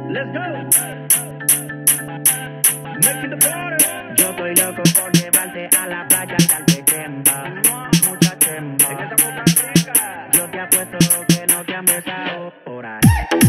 Let's go. Making the party. Yo estoy loco por llevarte a la playa y darte chemba. Mucha chemba. En esa boca rica. Yo te apuesto que no te han besado por ahí.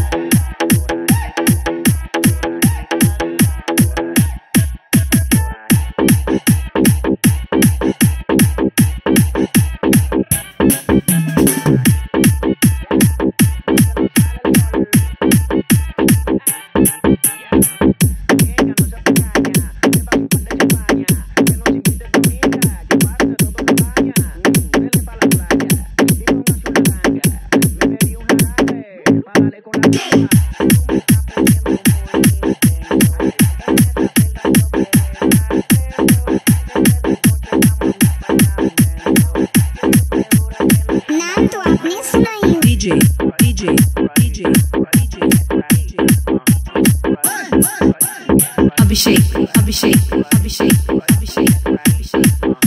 Abhishek, Abhishek, Abhishek, Abhishek, Abhishek.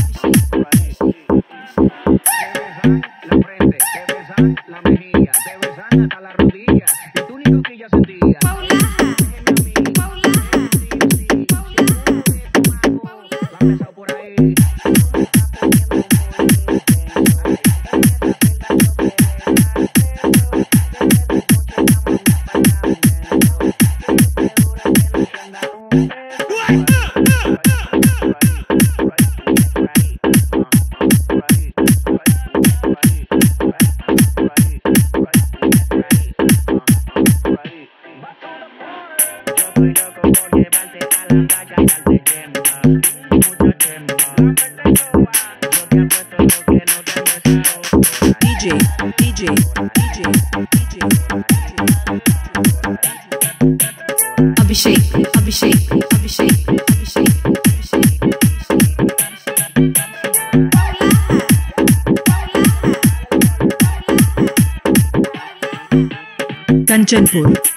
La frente, te besan la mejilla, te besan hasta la rodilla, y tú ni cosquillas sentías. Paulaja, Paulaja, Paulaja. La han besado por ahí. Abhishek, Abhishek, Abhishek, Abhishek, Abhishek. Kanchanpur.